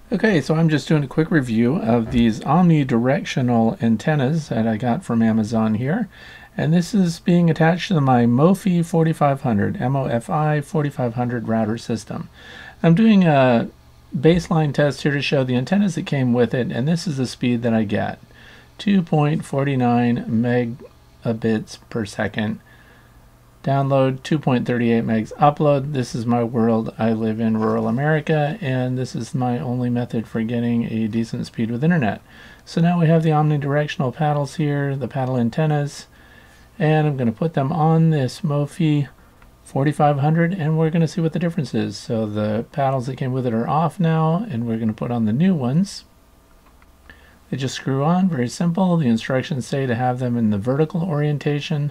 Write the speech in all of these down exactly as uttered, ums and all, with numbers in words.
Okay, so I'm just doing a quick review of these omnidirectional antennas that I got from Amazon here. And this is being attached to my MOFI forty-five hundred, M O F I forty-five hundred router system. I'm doing a baseline test here to show the antennas that came with it, and this is the speed that I get. two point four nine megabits per second. Download two point three eight megs. Upload. This is my world. I live in rural America, and this is my only method for getting a decent speed with internet. So now we have the omnidirectional paddles here, the paddle antennas, and I'm going to put them on this MOFI forty-five hundred, and we're going to see what the difference is. So the paddles that came with it are off now, and we're going to put on the new ones. They just screw on, very simple. The instructions say to have them in the vertical orientation.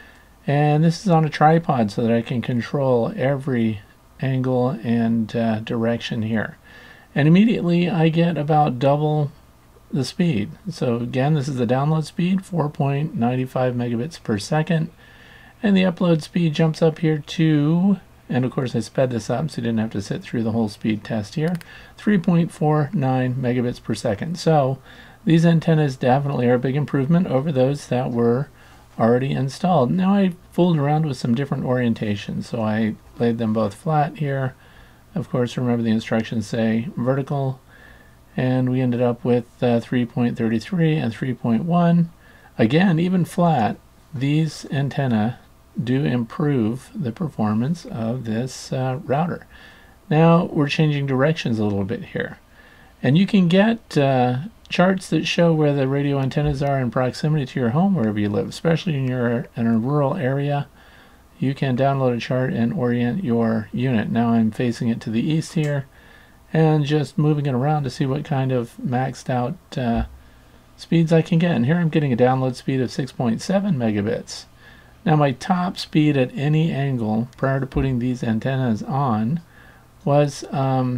And this is on a tripod so that I can control every angle and uh, direction here. And immediately I get about double the speed. So again, this is the download speed, four point nine five megabits per second. And the upload speed jumps up here to, and of course I sped this up so you didn't have to sit through the whole speed test here, three point four nine megabits per second. So these antennas definitely are a big improvement over those that were already installed. Now I fooled around with some different orientations, so I laid them both flat here. Of course, remember the instructions say vertical, and we ended up with uh, three point three three and three point one. Again, even flat, these antenna do improve the performance of this uh, router. Now we're changing directions a little bit here, and you can get uh, charts that show where the radio antennas are in proximity to your home wherever you live, especially in your in a rural area. You can download a chart and orient your unit. Now I'm facing it to the east here and just moving it around to see what kind of maxed out uh, speeds I can get. And here I'm getting a download speed of six point seven megabits. Now my top speed at any angle prior to putting these antennas on was um,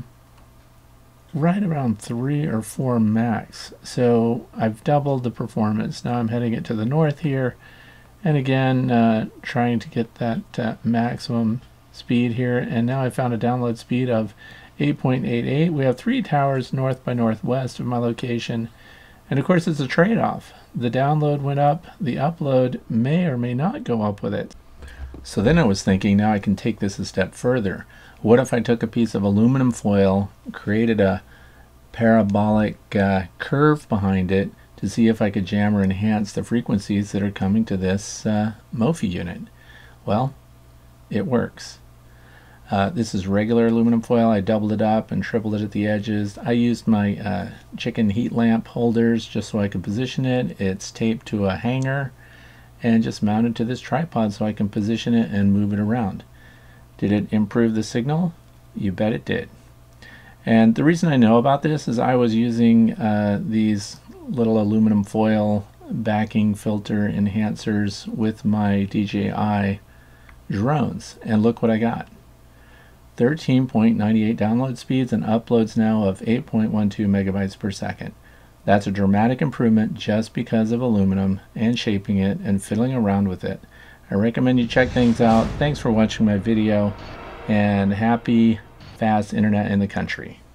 right around three or four max. So I've doubled the performance. Now I'm heading it to the north here, and again uh, trying to get that uh, maximum speed here. And now I found a download speed of eight point eight eight. We have three towers north by northwest of my location, and of course it's a trade-off. The download went up, the upload may or may not go up with it. So then I was thinking, now I can take this a step further. What if I took a piece of aluminum foil, created a parabolic uh, curve behind it to see if I could jam or enhance the frequencies that are coming to this uh, MOFI unit? Well, it works. Uh, this is regular aluminum foil. I doubled it up and tripled it at the edges. I used my uh, chicken heat lamp holders just so I could position it. It's taped to a hanger and just mounted to this tripod so I can position it and move it around. Did it improve the signal? You bet it did. And the reason I know about this is I was using uh, these little aluminum foil backing filter enhancers with my D J I drones, and look what I got. thirteen point nine eight download speeds and uploads now of eight point one two megabytes per second. That's a dramatic improvement just because of aluminum and shaping it and fiddling around with it. I recommend you check things out. Thanks for watching my video, and happy fast internet in the country.